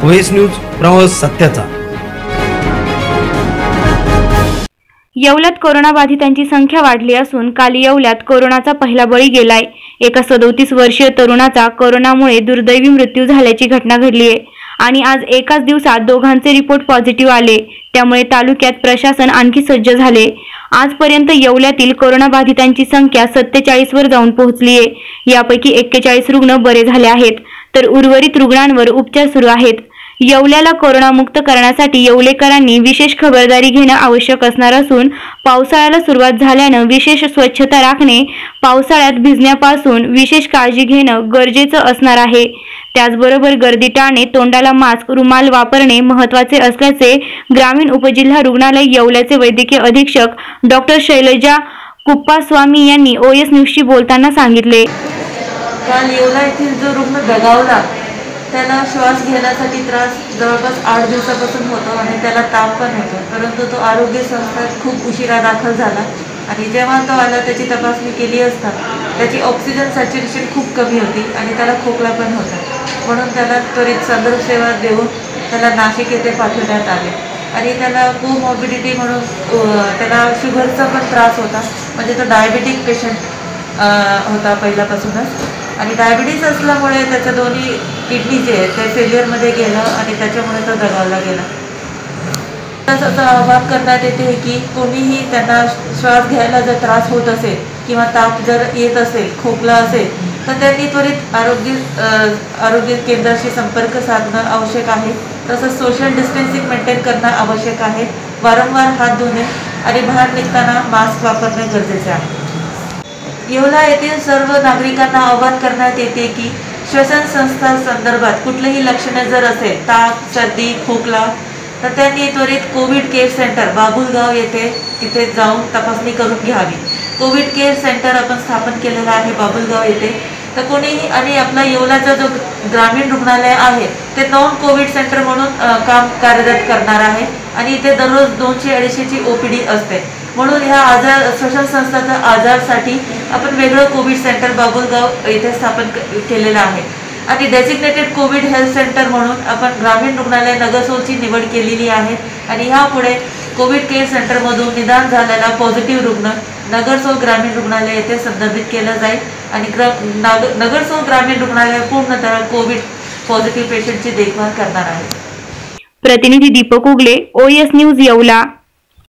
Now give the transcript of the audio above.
OS news प्रवास सत्याचा। येवल्यात कोरोनाबाधितांची संख्या वाढली असून काल येवल्यात कोरोनाचा पहिला बळी गेलाय। एका 37 वर्षीय तरुणाचा कोरोनामुळे दुर्दैवी मृत्यू झाल्याची घटना घडली आहे आणि आज एकाच दिवसात दोघांचे रिपोर्ट पॉझिटिव्ह आले। त्यामुळे तालुक्यात प्रशासन आणखी सज्ज झाले। आजपर्यंत येवल्यातील कोरोनाबाधितांची संख्या 47 वर जाऊन पोहोचली आहे। यापैकी 41 रुग्ण बरे झाले आहेत तर उर्वरित रुग्णांवर उपचार सुरू आहेत। येवल्याला कोरोनामुक्त करण्यासाठी येवलेकरांनी विशेष खबरदारी घेणे आवश्यक असणार असून पावसाळ्याला सुरुवात झाल्याने विशेष स्वच्छता राखणे, पावसाळ्यात भिजण्यापासून विशेष काळजी घेणे गरजेचे असणार आहे। त्याचबरोबर गर्दी टाळणे, तोंडाला मास्क, रुमाल वापरणे महत्त्वाचे असल्याचे ग्रामीण उपजिल्हा रुग्णालय येवल्याचे वैद्यकीय अधीक्षक डॉक्टर शैलजा कुप्पास्वामी यांनी OS न्यूजशी बोलताना सांगितले। काल येवला येथील जो रुग्ण दगावला त्याला श्वास घेण्यासाठी त्रास जवळपास 8 दिवसापासून होतो आणि त्याला ताप पण होतो, परंतु तो आरोग्य संस्थेत खूप उशिरा दाखल झाला आणि जेव्हा तो आला त्याची तपासणी केली असता त्याची ऑक्सिजन सॅच्युरेशन खूप कमी होती आणि त्याला खोकला पण होता। म्हणून त्याला त्वरित संदर्भ सेवा देऊन त्याला नाशिक येथे पाठवण्यात आले आणि त्याला कोमॉर्बिडिटी म्हणून त्याला शुगरचा पण त्रास होता, म्हणजे तो डायबिटिक पेशंट होता पहिल्यापासूनच आणि डायबिटीज असल्यामुळे त्याच्या दोन्ही किडनी जे आहे ते फेलियरमध्ये गेलं आणि त्याच्यामुळे तो दगावला गेला। असं आवाहन करण्यात येते की कोणीही त्यांना श्वास घ्यायला जर त्रास होत असेल किंवा ताप जर येत असेल, खोकला असेल तर त्यांनी त्वरित आरोग्य केंद्राशी संपर्क साधणं आवश्यक आहे। तसंच सोशल डिस्टन्सिंग मेंटेन करणं आवश्यक आहे। वारंवार हात धुणे आणि बाहेर निघताना मास्क वापरणे गरजेचे आहे। येवला येथील सर्व नागरिकांना आवाहन करण्यात येते की श्वसन संस्था संदर्भात कुठलीही लक्षणे जर असेल, ताप, सर्दी, खोकला, तर त्यांनी त्वरित कोविड केअर सेंटर बाबुलगाव येथे तिथे जाऊन तपासणी करून घ्यावी। कोविड केअर सेंटर आपण स्थापन केलेलं आहे बाबुलगाव येथे। तर कोणीही आणि आपला येवल्याचा जो ग्रामीण रुग्णालय आहे ते नॉन कोविड सेंटर म्हणून काम कार्यरत करणार आहे आणि इथे दररोज 200-250ची OPD असते। म्हणून ह्या श्वसन संस्थाच्या आजारसाठी आपण वेगळं कोविड सेंटर बाबुलगाव येथे स्थापन केलेलं आहे आणि डेसिग्नेटेड कोविड हेल्थ सेंटर म्हणून आपण ग्रामीण रुग्णालय नगरसोलची निवड केलेली आहे आणि ह्यापुढे कोविड केअर सेंटरमधून निदान झालेला पॉझिटिव्ह रुग्ण नगरसोल ग्रामीण रुग्णालय येथे संदर्भित केलं जाईल आणि नगरसोल ग्रामीण रुग्णालय पूर्णतः कोविड पॉझिटिव्ह पेशंटची देखभाल करणार आहे। प्रतिनिधी दीपक उगले, OS न्यूज येवला।